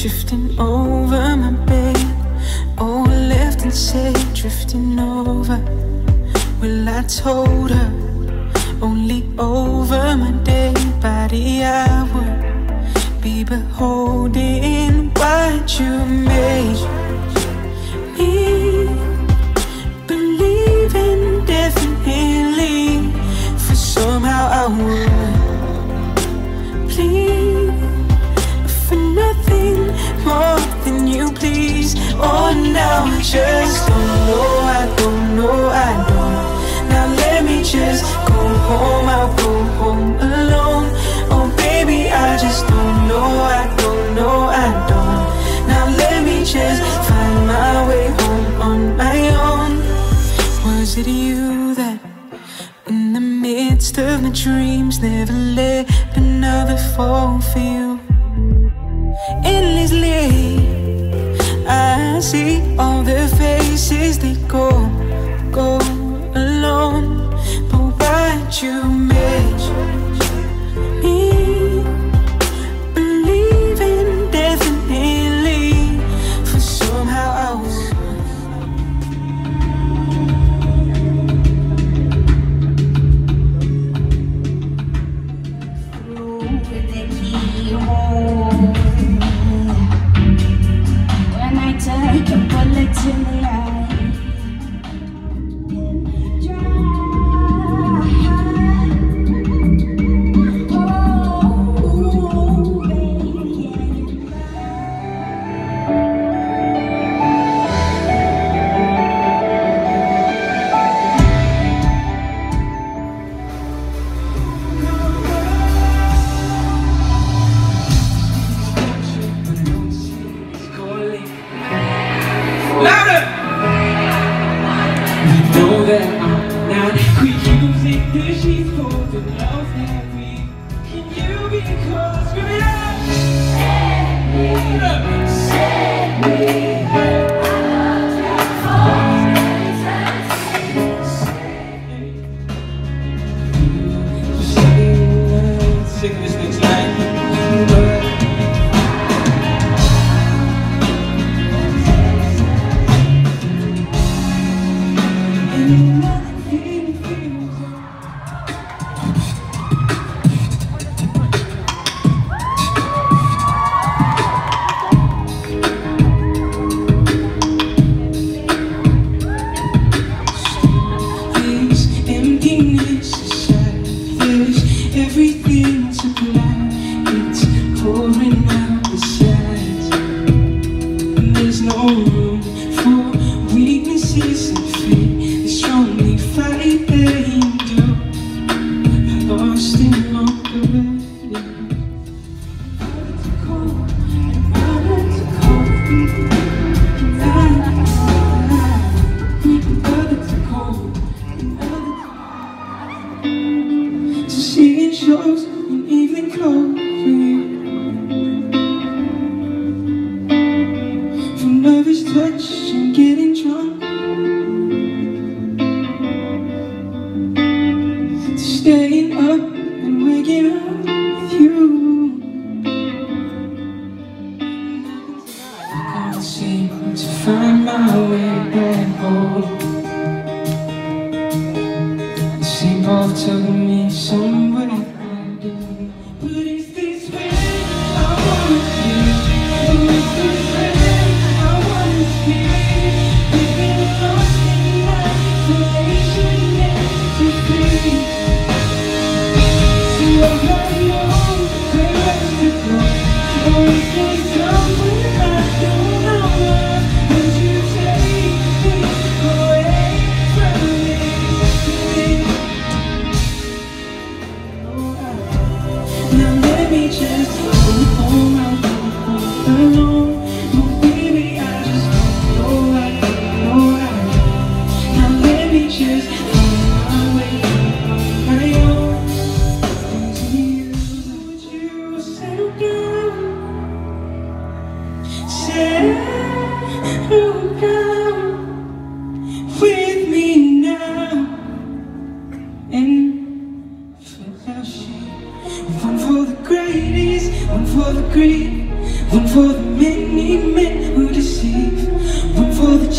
drifting over my bed. Oh, I left and said, drifting over. Well, I told her, only over my dead body I would be beholding what you made me believe in definitely. For somehow I would plead for nothing more than you please. Oh, now I just don't know, I don't know, I don't. Now let me just go home, I'll go home alone. Oh baby, I just don't know, I don't know, I don't. Now let me just find my way home on my own. Was it you that in the midst of my dreams never let another fall for you? Endlessly I see all their faces, they go alone. But why'd you make me believe in definitely? For somehow I was when I take a bullet to the eye. Know that I'm not quick using the sheets for the love that we can. You be close, scream it out. Set me sing this next line.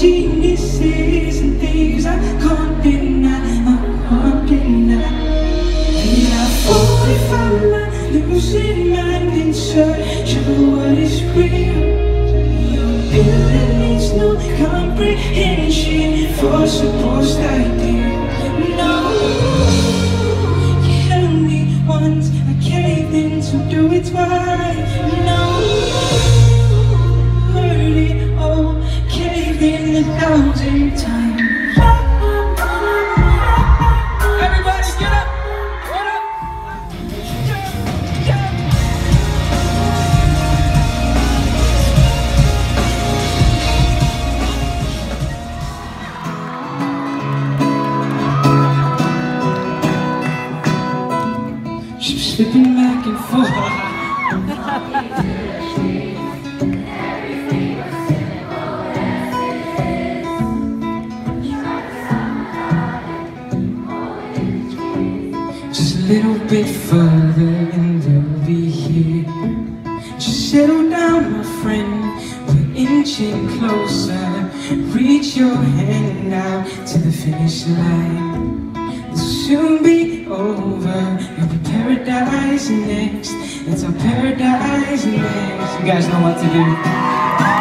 geniuses and things I can't deny, I can't deny. And I fall if I'm losing mind in search of what is real. Your beauty needs no comprehension for supposed idea. No, you held me once, I caved in to do it right. No, heard it all, caved in 1,000 times. Everybody get up! What up? She's slipping back and forth. Just a little bit further and they'll be here. Just settle down, my friend, we're inching closer. Reach your hand out to the finish line. This'll soon be over, it'll be paradise next. It's our paradise next. You guys know what to do.